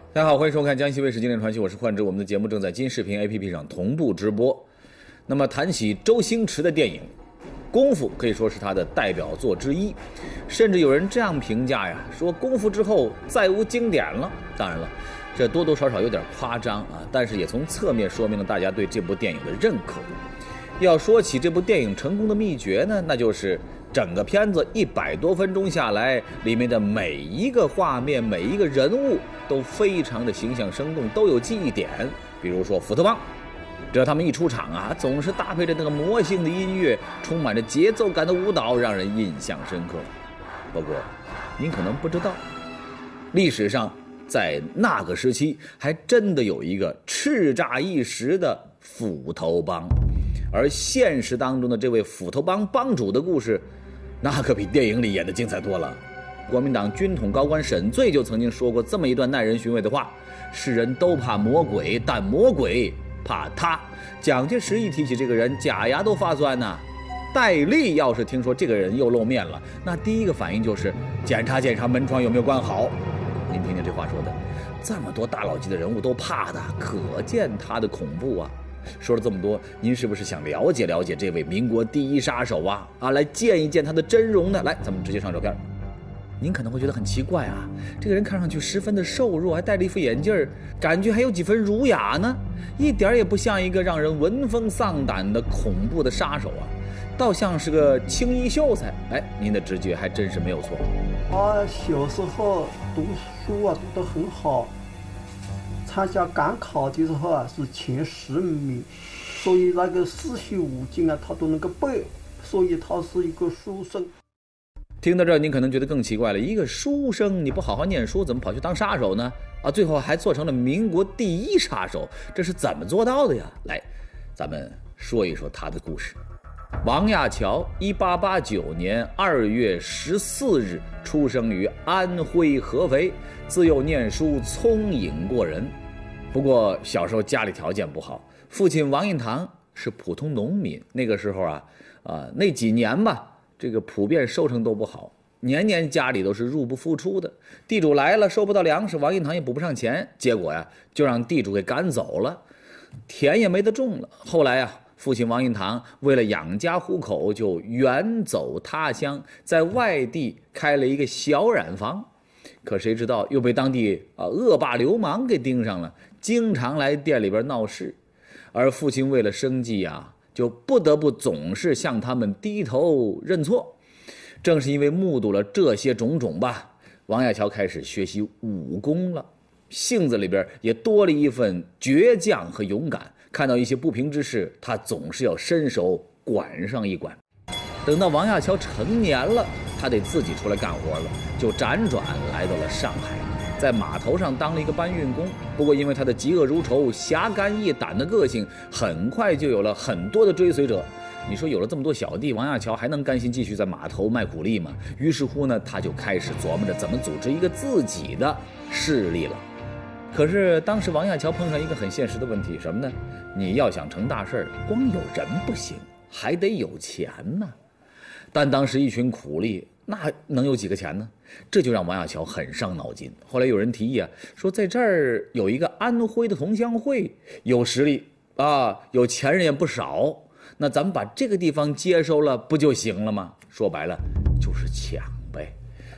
大家好，欢迎收看江西卫视经典传奇，我是幻之。我们的节目正在金视频 APP 上同步直播。那么谈起周星驰的电影，功夫可以说是他的代表作之一，甚至有人这样评价呀，说功夫之后再无经典了。当然了，这多多少少有点夸张啊，但是也从侧面说明了大家对这部电影的认可。要说起这部电影成功的秘诀呢，那就是整个片子100多分钟下来，里面的每一个画面、每一个人物都非常的形象生动，都有记忆点。比如说斧头帮，只要他们一出场啊，总是搭配着那个魔性的音乐，充满着节奏感的舞蹈，让人印象深刻。不过您可能不知道，历史上在那个时期还真的有一个叱咤一时的斧头帮，而现实当中的这位斧头帮帮主的故事，那可比电影里演的精彩多了。国民党军统高官沈醉就曾经说过这么一段耐人寻味的话：世人都怕魔鬼，但魔鬼怕他。蒋介石一提起这个人，假牙都发酸呐。戴笠要是听说这个人又露面了，那第一个反应就是检查检查门窗有没有关好。您听听这话说的，这么多大佬级的人物都怕他，可见他的恐怖啊。说了这么多，您是不是想了解了解这位民国第一杀手啊？来见一见他的真容呢？来，咱们直接上照片。您可能会觉得很奇怪啊，这个人看上去十分的瘦弱，还戴了一副眼镜，感觉还有几分儒雅呢，一点也不像一个让人闻风丧胆的恐怖的杀手啊，倒像是个青衣秀才。您的直觉还真是没有错。 他小时候读书啊读得很好，参加赶考的时候啊是前10名，所以那个四书五经啊他都能够背，所以他是一个书生。 听到这儿，您可能觉得更奇怪了，一个书生你不好好念书，怎么跑去当杀手呢？最后还做成了民国第一杀手，这是怎么做到的呀？来，咱们说一说他的故事。王亚樵1889年2月14日出生于安徽合肥，自幼念书聪颖过人。不过小时候家里条件不好，父亲王印堂是普通农民，那个时候那几年吧，这个普遍收成都不好，年年家里都是入不敷出的。地主来了收不到粮食，王印堂也补不上钱，结果就让地主给赶走了，田也没得种了。后来父亲王印堂为了养家糊口，就远走他乡，在外地开了一个小染坊。可谁知道又被当地恶霸流氓给盯上了，经常来店里边闹事。而父亲为了生计就不得不总是向他们低头认错。正是因为目睹了这些种种吧，王亚樵开始学习武功了，性子里边也多了一份倔强和勇敢。看到一些不平之事，他总是要伸手管上一管。等到王亚樵成年了，他得自己出来干活了，就辗转来到了上海，在码头上当了一个搬运工。不过因为他的嫉恶如仇、侠肝义胆的个性，很快就有了很多的追随者。你说有了这么多小弟，王亚樵还能甘心继续在码头卖苦力吗？于是乎呢，他就开始琢磨着怎么组织一个自己的势力了。可是当时王亚樵碰上一个很现实的问题，什么呢？你要想成大事，光有人不行，还得有钱呢。但当时一群苦力，那能有几个钱呢？这就让王亚樵很伤脑筋。后来有人提议说在这儿有一个安徽的同乡会，有实力有钱人也不少，那咱们把这个地方接收了不就行了吗？说白了就是抢呗。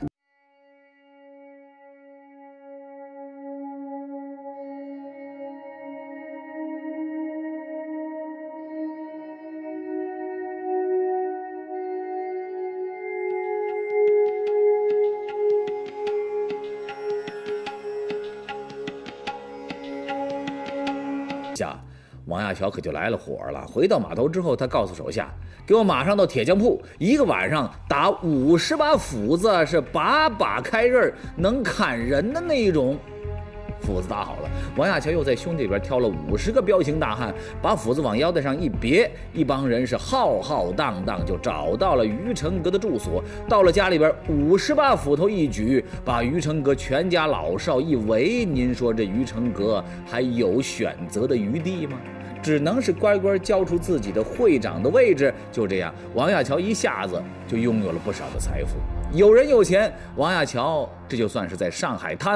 王亚樵可就来了火了。回到码头之后，他告诉手下，给我马上到铁匠铺，一个晚上打50把斧子，是把把开刃，能砍人的那一种。斧子打好了，王亚樵又在兄弟里边挑了50个彪形大汉，把斧子往腰带上一别，一帮人是浩浩荡荡就找到了于成阁的住所。到了家里边，50把斧头一举，把于成阁全家老少一围。您说这于成阁还有选择的余地吗？只能是乖乖交出自己的会长的位置。就这样，王亚樵一下子就拥有了不少的财富。有人有钱，王亚樵这就算是在上海滩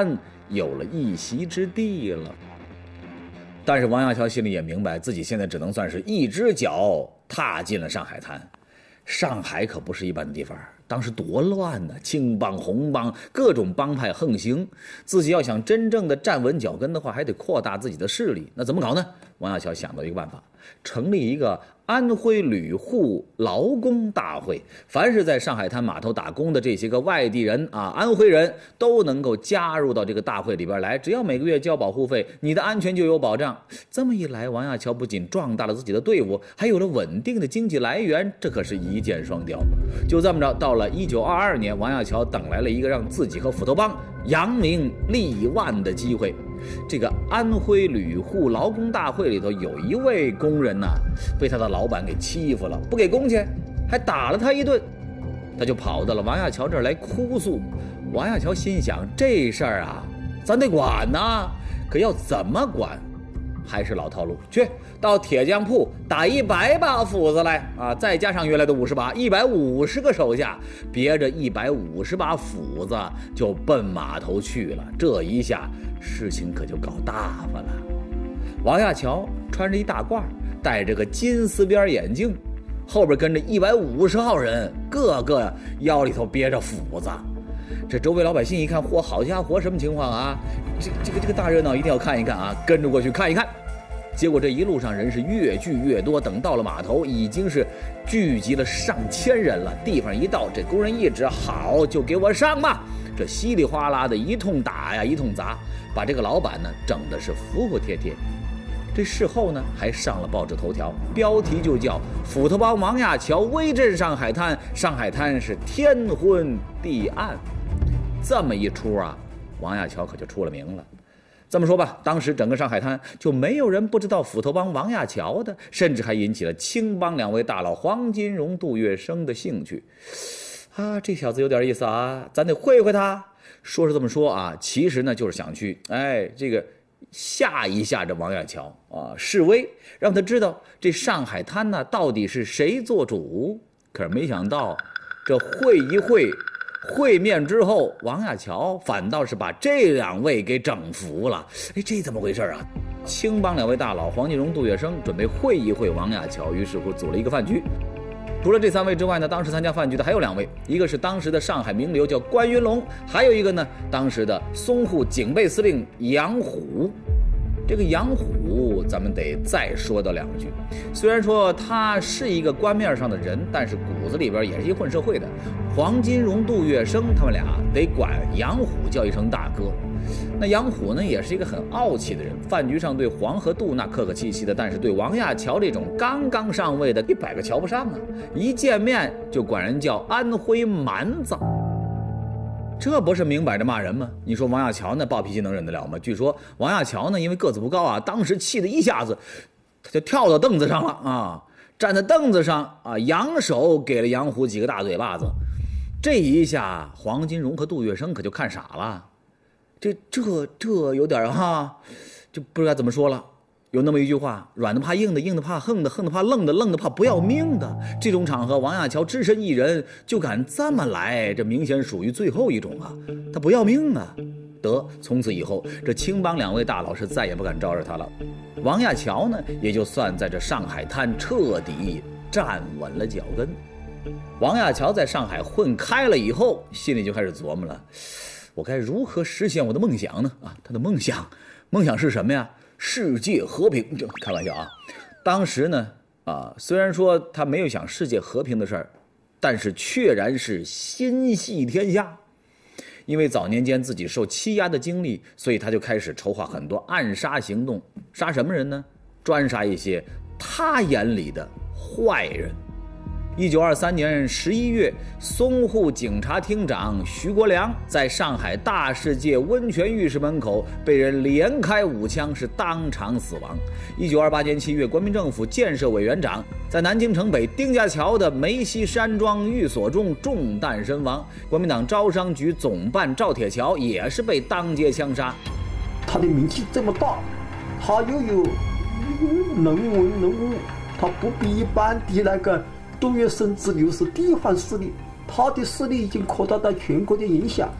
有了一席之地了。但是王亚樵心里也明白，自己现在只能算是一只脚踏进了上海滩。上海可不是一般的地方，当时多乱呢，青帮红帮各种帮派横行，自己要想真正的站稳脚跟的话，还得扩大自己的势力。那怎么搞呢？王亚樵想到一个办法，成立一个安徽旅沪劳工大会，凡是在上海滩码头打工的这些个外地人啊，安徽人都能够加入到这个大会里边来，只要每个月交保护费，你的安全就有保障。这么一来，王亚樵不仅壮大了自己的队伍，还有了稳定的经济来源，这可是一箭双雕。就这么着，到了1922年，王亚樵等来了一个让自己和斧头帮扬名立万的机会。这个安徽旅沪劳工大会里头有一位工人呢，被他的老板给欺负了，不给工钱，还打了他一顿。他就跑到了王亚樵这儿来哭诉。王亚樵心想，这事儿啊，咱得管呐，可要怎么管？还是老套路，去到铁匠铺打100把斧子来啊，再加上原来的50把，150个手下，别着150把斧子就奔码头去了。这一下事情可就搞大发了。王亚樵穿着一大褂，戴着个金丝边眼镜，后边跟着150号人，个个腰里头别着斧子。这周围老百姓一看，嚯，好家伙，什么情况啊？这个大热闹一定要看一看啊，跟着过去看一看。结果这一路上人是越聚越多，等到了码头，已经是聚集了上千人了。地方一到，这工人一指，好，就给我上吧。这稀里哗啦的一通打呀，一通砸，把这个老板呢整的是服服帖帖。这事后呢还上了报纸头条，标题就叫斧头帮王亚樵威震上海滩，上海滩是天昏地暗。这么一出啊，王亚樵可就出了名了。这么说吧，当时整个上海滩就没有人不知道斧头帮王亚樵的，甚至还引起了青帮2位大佬黄金荣、杜月笙的兴趣。啊，这小子有点意思啊，咱得会会他。说是这么说啊，其实呢就是想去这个吓一吓这王亚樵啊，示威，让他知道这上海滩呢到底是谁做主。可是没想到这会一会，会面之后，王亚樵反倒是把这2位给整服了。这怎么回事啊？青帮2位大佬黄金荣、杜月笙准备会一会王亚樵，于是乎组了一个饭局。除了这3位之外呢，当时参加饭局的还有2位，一个是当时的上海名流叫关云龙，还有一个呢当时的淞沪警备司令杨虎。这个杨虎咱们得再说到2句，虽然说他是一个官面上的人，但是骨子里边也是一混社会的。黄金荣、杜月笙他们俩得管杨虎叫一声大哥。那杨虎呢也是一个很傲气的人，饭局上对黄和杜那客客气气的，但是对王亚樵这种刚刚上位的100个瞧不上啊，一见面就管人叫安徽蛮子。这不是明摆着骂人吗？你说王亚樵呢暴脾气能忍得了吗？据说王亚樵呢因为个子不高啊，当时气得一下子他就跳到凳子上了啊，站在凳子上啊，扬手给了杨虎几个大嘴巴子。这一下黄金荣和杜月笙可就看傻了，这有点哈，就不知道怎么说了。有那么一句话，软的怕硬的，硬的怕横的，横的怕愣的，愣的怕不要命的。这种场合王亚樵只身一人就敢这么来，这明显属于最后一种啊，他不要命啊。得，从此以后这青帮2位大佬是再也不敢招惹他了。王亚樵呢也就算在这上海滩彻底站稳了脚跟。王亚樵在上海混开了以后，心里就开始琢磨了，我该如何实现我的梦想呢？啊，他的梦想是什么呀？世界和平。开玩笑啊，当时呢虽然说他没有想世界和平的事儿，但是确然是心系天下。因为早年间自己受欺压的经历，所以他就开始筹划很多暗杀行动。杀什么人呢？专杀一些他眼里的坏人。1923年11月，淞沪警察厅长徐国良在上海大世界温泉浴室门口被人连开5枪，是当场死亡。1928年7月，国民政府建设委员长在南京城北丁家桥的梅溪山庄寓所中中弹身亡。国民党招商局总办赵铁桥也是被当街枪杀。 他的名气这么大，他又有能文能武，他不比一般的那个杜月笙之流是地方势力，他的势力已经扩大到全国的影响。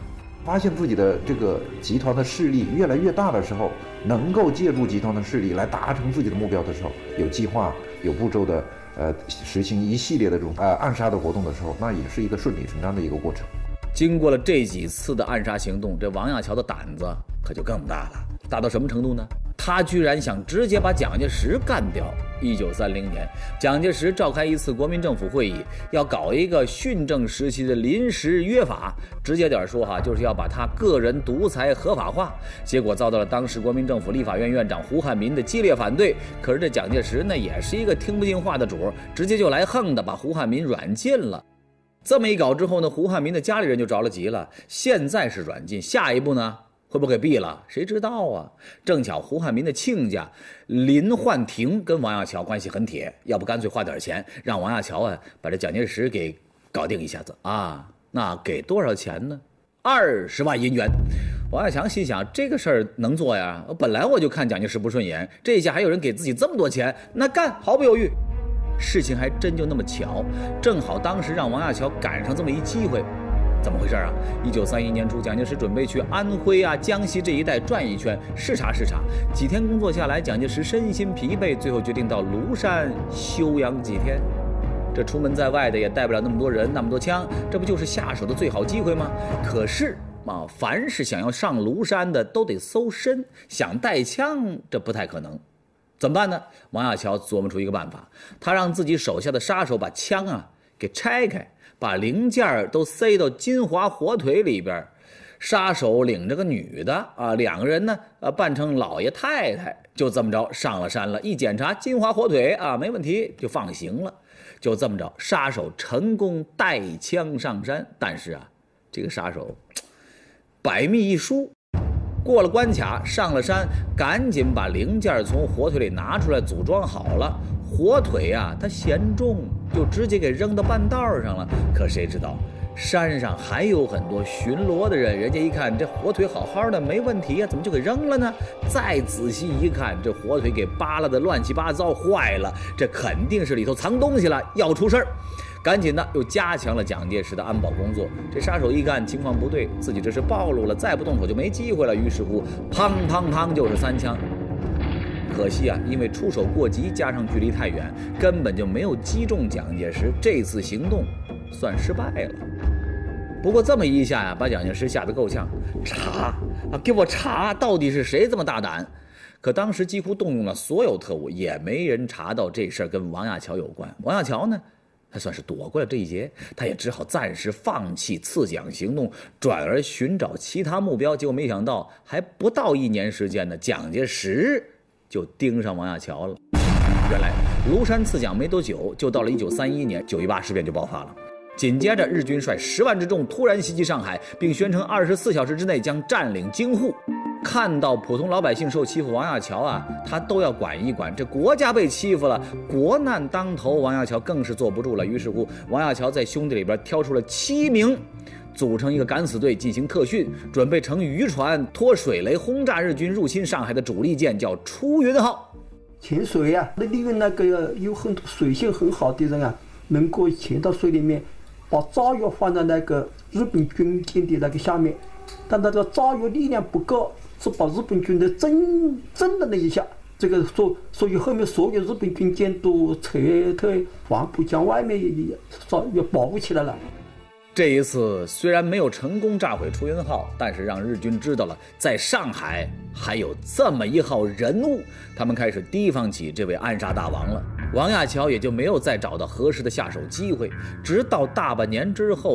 发现自己的这个集团的势力越来越大的时候，能够借助集团的势力来达成自己的目标的时候，有计划、有步骤的实行一系列的这种暗杀的活动的时候，那也是一个顺理成章的一个过程。 经过了这几次的暗杀行动，这王亚樵的胆子可就更大了，大到什么程度呢？他居然想直接把蒋介石干掉。1930年，蒋介石召开一次国民政府会议，要搞一个训政时期的临时约法，直接点说就是要把他个人独裁合法化。结果遭到了当时国民政府立法院院长胡汉民的激烈反对。可是这蒋介石呢，也是一个听不进话的主，直接就来横的把胡汉民软禁了。这么一搞之后呢，胡汉民的家里人就着了急了，现在是软禁，下一步呢会不会给毙了？谁知道啊？正巧胡汉民的亲家林焕廷跟王亚樵关系很铁，要不干脆花点钱让王亚樵把这蒋介石给搞定一下子啊？那给多少钱呢？20万银元。王亚樵心想，这个事儿能做呀？本来我就看蒋介石不顺眼，这下还有人给自己这么多钱，那干毫不犹豫。事情还真就那么巧，正好当时让王亚樵赶上这么一机会。怎么回事啊？1931年初，蒋介石准备去安徽江西这一带转一圈，视察视察。几天工作下来，蒋介石身心疲惫，最后决定到庐山休养几天。这出门在外的也带不了那么多人，那么多枪，这不就是下手的最好机会吗？可是凡是想要上庐山的都得搜身，想带枪这不太可能。怎么办呢？王亚樵琢磨出一个办法，他让自己手下的杀手把枪给拆开，把零件都塞到金华火腿里边。杀手领着个女的两个人呢扮成老爷太太，就这么着上了山了。一检查金华火腿没问题，就放行了。就这么着，杀手成功带枪上山。但是这个杀手百密一疏，过了关卡，上了山，赶紧把零件从火腿里拿出来，组装好了。火腿它嫌重，就直接给扔到半道上了。可谁知道山上还有很多巡逻的人，人家一看这火腿好好的没问题怎么就给扔了呢？再仔细一看，这火腿给扒拉的乱七八糟，坏了，这肯定是里头藏东西了，要出事儿。赶紧的又加强了蒋介石的安保工作。这杀手一看情况不对，自己这是暴露了，再不动手就没机会了。于是乎，砰砰砰就是3枪。可惜因为出手过急，加上距离太远，根本就没有击中蒋介石。这次行动算失败了。不过这么一下把蒋介石吓得够呛，查给我查，到底是谁这么大胆？可当时几乎动用了所有特务，也没人查到这事儿跟王亚樵有关。王亚樵呢，他算是躲过了这一劫，他也只好暂时放弃刺蒋行动，转而寻找其他目标。结果没想到，还不到1年时间呢，蒋介石就盯上王亚樵了。原来庐山刺蒋没多久，就到了1931年9·18事变就爆发了。紧接着，日军率10万之众突然袭击上海，并宣称24小时之内将占领京沪。看到普通老百姓受欺负，王亚樵他都要管一管。这国家被欺负了，国难当头，王亚樵更是坐不住了。于是乎，王亚樵在兄弟里边挑出了7名，组成一个敢死队进行特训，准备乘渔船拖水雷轰炸日军入侵上海的主力舰，叫出云号。 潜水那利用那个有很多水性很好的人能够潜到水里面，把炸药放在那个日本军舰的那个下面，但那个炸药力量不够，是把日本军的震了那一下，这个所以后面所有日本军舰都撤退黄浦江外面也保护起来了。 这一次虽然没有成功炸毁出云号，但是让日军知道了在上海还有这么一号人物，他们开始提防起这位暗杀大王了。王亚樵也就没有再找到合适的下手机会，直到大半年之后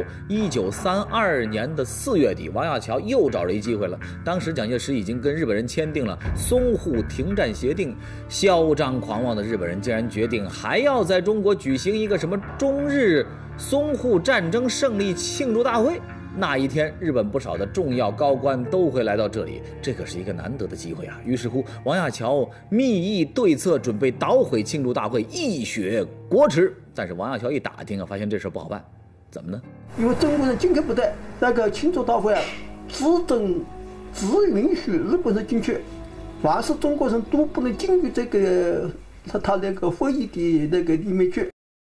，1932年的4月底，王亚樵又找了一机会了。当时蒋介石已经跟日本人签订了淞沪停战协定，嚣张狂妄的日本人竟然决定还要在中国举行一个什么中日淞沪战争胜利庆祝大会。那一天，日本不少的重要高官都会来到这里，这可是一个难得的机会于是乎，王亚樵密议对策，准备捣毁庆祝大会，一雪国耻。但是王亚樵一打听发现这事不好办。怎么呢？ 因为中国人进去不对，那个庆祝大会只允许日本人进去，凡是中国人都不能进入这个他那个会议的那个里面去。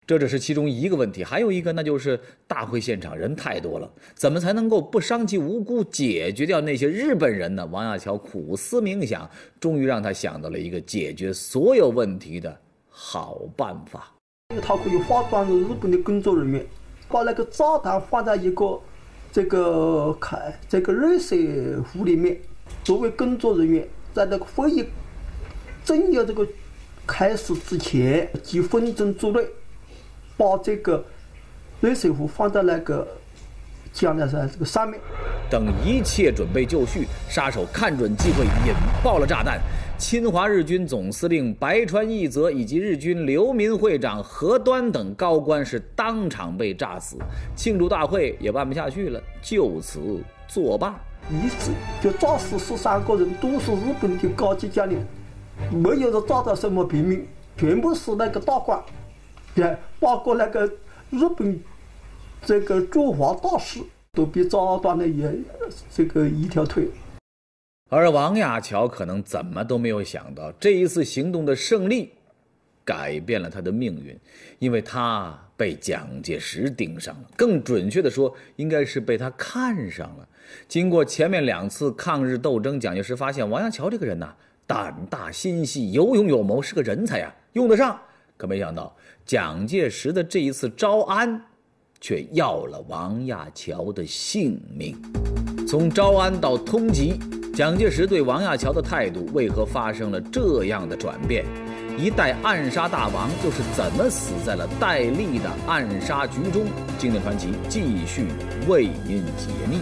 这只是其中一个问题，还有一个那就是大会现场人太多了，怎么才能够不伤及无辜，解决掉那些日本人呢？王亚樵苦思冥想，终于让他想到了一个解决所有问题的好办法。 他可以化妆日本的工作人员，把那个炸弹放在一个这个热水壶里面，作为工作人员，在那个会议正要这个开始之前几分钟之内，把这个热水壶放在那个讲台上这个上面。 等一切准备就绪，杀手看准机会引爆了炸弹。侵华日军总司令白川义则以及日军流民会长何端等高官是当场被炸死，庆祝大会也办不下去了，就此作罢。 一次就炸死13个人，都是日本的高级将领，没有人炸到什么平民，全部是那个大官，包括那个日本这个驻华大使都被炸断了一条腿。 而王亚樵可能怎么都没有想到，这一次行动的胜利改变了他的命运，因为他被蒋介石盯上了，更准确的说，应该是被他看上了。经过前面2次抗日斗争，蒋介石发现王亚樵这个人呐，胆大心细，有勇有谋，是个人才呀，用得上。可没想到，蒋介石的这一次招安，却要了王亚樵的性命。从招安到通缉，蒋介石对王亚樵的态度为何发生了这样的转变？一代暗杀大王又是怎么死在了戴笠的暗杀局中？经典传奇继续为您解密。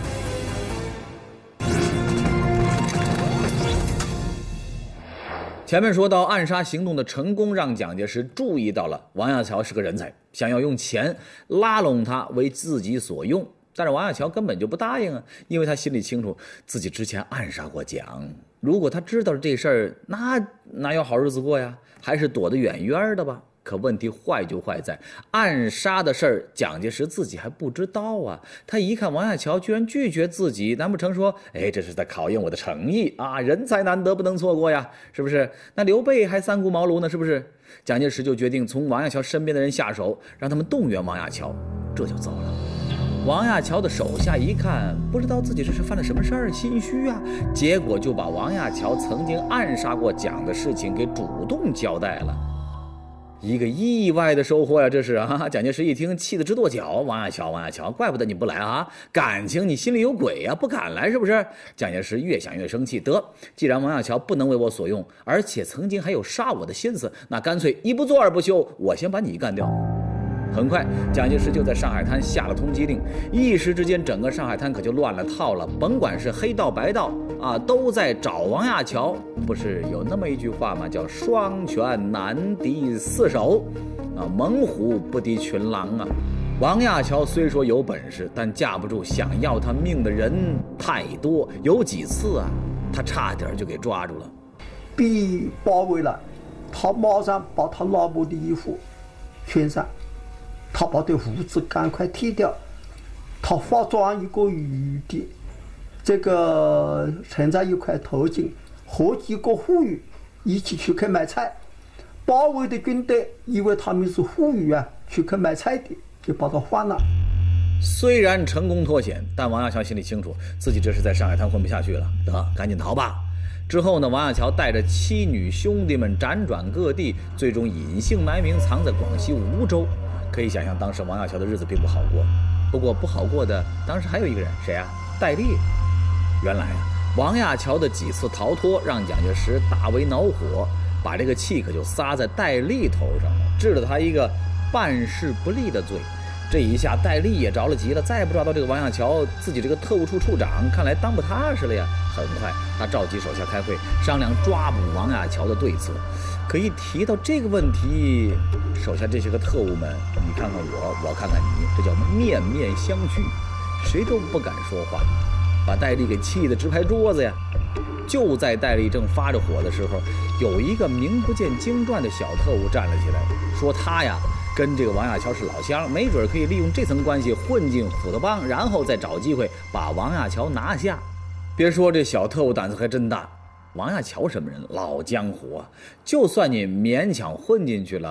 前面说到，暗杀行动的成功让蒋介石注意到了王亚樵是个人才，想要用钱拉拢他为自己所用。但是王亚樵根本就不答应啊，因为他心里清楚自己之前暗杀过蒋，如果他知道了这事儿，那哪有好日子过呀？还是躲得远远的吧。可问题坏就坏在暗杀的事儿，蒋介石自己还不知道啊。他一看王亚樵居然拒绝自己，难不成说，这是在考验我的诚意啊？人才难得，不能错过呀，是不是？那刘备还三顾茅庐呢，是不是？蒋介石就决定从王亚樵身边的人下手，让他们动员王亚樵，这就糟了。王亚樵的手下一看，不知道自己这是犯了什么事儿，心虚啊，结果就把王亚樵曾经暗杀过蒋的事情给主动交代了。一个意外的收获呀，这是啊！蒋介石一听，气得直跺脚。王亚樵，怪不得你不来啊！感情你心里有鬼啊，不敢来是不是？蒋介石越想越生气，得，既然王亚樵不能为我所用，而且曾经还有杀我的心思，那干脆一不做二不休，我先把你干掉。很快，蒋介石就在上海滩下了通缉令，一时之间，整个上海滩可就乱了套了。甭管是黑道白道啊，都在找王亚樵。不是有那么一句话吗？叫双拳难敌四手，啊，猛虎不敌群狼啊。王亚樵虽说有本事，但架不住想要他命的人太多，有几次啊，他差点就给抓住了。 被包围了，他马上把他老婆的衣服穿上。他把这胡子赶快剃掉，他化妆一个女的，这个穿在一块头巾，和几个妇女一起去买菜。包围的军队以为他们是妇女啊，去买菜的，就把他换了。 虽然成功脱险，但王亚樵心里清楚，自己这是在上海滩混不下去了，得赶紧逃吧。之后呢，王亚樵带着妻女兄弟们辗转各地，最终隐姓埋名藏在广西梧州。可以想象，当时王亚樵的日子并不好过。不过不好过的，当时还有一个人，谁啊？戴笠。原来啊，王亚樵的几次逃脱让蒋介石大为恼火，把这个气可就撒在戴笠头上了，治了他一个办事不力的罪。这一下戴笠也着了急了，再不抓到这个王亚樵，自己这个特务处处长看来当不踏实了呀。很快他召集手下开会，商量抓捕王亚樵的对策。可一提到这个问题，手下这些个特务们，你看看我，我看看你，这叫面面相觑，谁都不敢说话，把戴笠给气得直拍桌子呀。就在戴笠正发着火的时候，有一个名不见经传的小特务站了起来，说他呀跟这个王亚樵是老乡，没准可以利用这层关系混进斧头帮，然后再找机会把王亚樵拿下。别说这小特务胆子还真大，王亚樵什么人？老江湖啊！就算你勉强混进去了，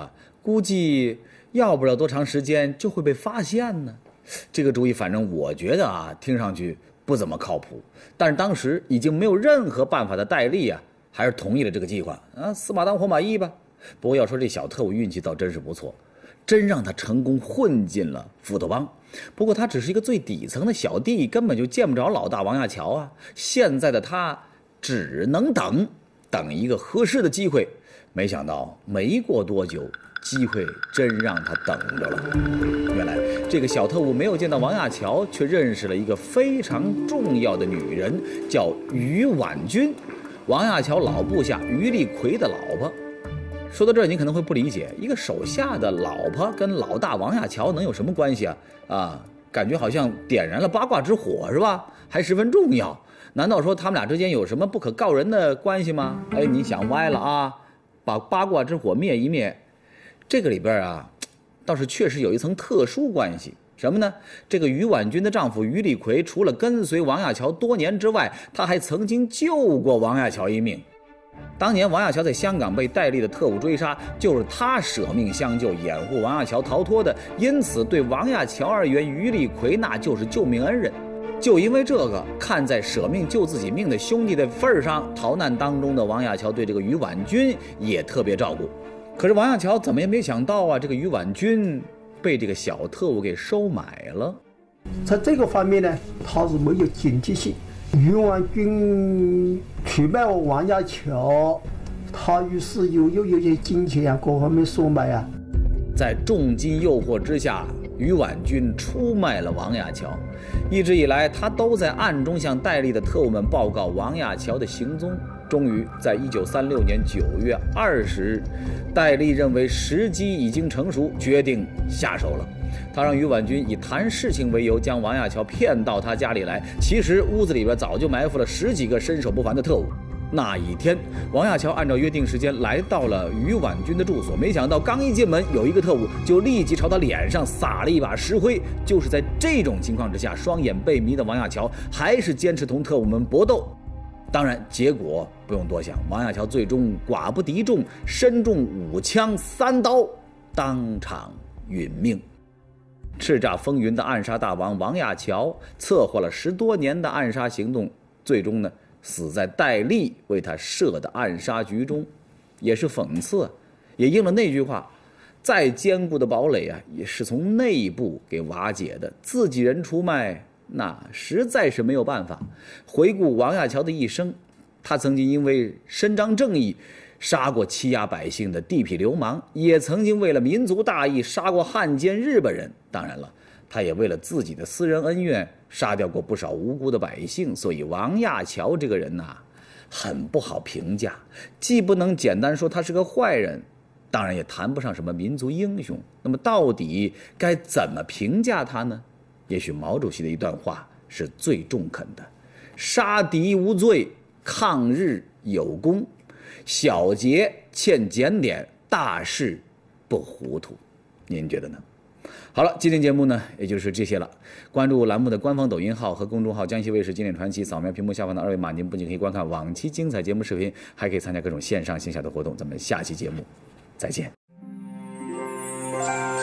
估计要不了多长时间就会被发现呢。这个主意反正我觉得啊，听上去不怎么靠谱。但是当时已经没有任何办法的戴笠啊，还是同意了这个计划啊，死马当活马医吧。不过要说这小特务运气倒真是不错，真让他成功混进了斧头帮。不过他只是一个最底层的小弟，根本就见不着老大王亚樵啊。现在的他只能等一个合适的机会。没想到没过多久，机会真让他等着了。原来这个小特务没有见到王亚樵，却认识了一个非常重要的女人，叫于婉君，王亚樵老部下于立奎的老婆。说到这儿，你可能会不理解，一个手下的老婆跟老大王亚樵能有什么关系啊？感觉好像点燃了八卦之火是吧？还十分重要。难道说他们俩之间有什么不可告人的关系吗？哎，你想歪了啊！把八卦之火灭一灭，这个里边啊，倒是确实有一层特殊关系。什么呢？这个于婉君的丈夫于立奎，除了跟随王亚樵多年之外，他还曾经救过王亚樵一命。当年王亚樵在香港被戴笠的特务追杀，就是他舍命相救，掩护王亚樵逃脱的。因此，对王亚樵而言，于立奎那就是救命恩人。就因为这个，看在舍命救自己命的兄弟的份上，逃难当中的王亚樵对这个于婉君也特别照顾。可是王亚樵怎么也没想到啊，这个于婉君被这个小特务给收买了。 在这个方面呢，他是没有警惕性。于婉君出卖王亚樵，他于是又有些金钱各方面收买啊。 在重金诱惑之下，于婉君出卖了王亚樵。一直以来，他都在暗中向戴笠的特务们报告王亚樵的行踪。终于在1936年9月20日，戴笠认为时机已经成熟，决定下手了。他让于婉君以谈事情为由，将王亚樵骗到他家里来。其实屋子里边早就埋伏了10几个身手不凡的特务。那一天，王亚樵按照约定时间来到了于婉君的住所，没想到刚一进门，有一个特务就立即朝他脸上撒了一把石灰。就是在这种情况之下，双眼被迷的王亚樵还是坚持同特务们搏斗。当然，结果不用多想，王亚樵最终寡不敌众，身中5枪3刀，当场殒命。叱咤风云的暗杀大王王亚樵，策划了10多年的暗杀行动，最终呢，死在戴笠为他设的暗杀局中。也是讽刺，也应了那句话，再坚固的堡垒啊，也是从内部给瓦解的。自己人出卖，那实在是没有办法。回顾王亚樵的一生，他曾经因为伸张正义杀过欺压百姓的地痞流氓，也曾经为了民族大义杀过汉奸日本人。当然了，他也为了自己的私人恩怨杀掉过不少无辜的百姓。所以王亚樵这个人呐，很不好评价，既不能简单说他是个坏人，当然也谈不上什么民族英雄。那么到底该怎么评价他呢？也许毛主席的一段话是最中肯的：杀敌无罪，抗日有功，小节欠检点，大事不糊涂。您觉得呢？好了，今天节目呢也就是这些了。关注栏目的官方抖音号和公众号江西卫视经典传奇，扫描屏幕下方的2维码，您不仅可以观看往期精彩节目视频，还可以参加各种线上线下的活动。咱们下期节目再见。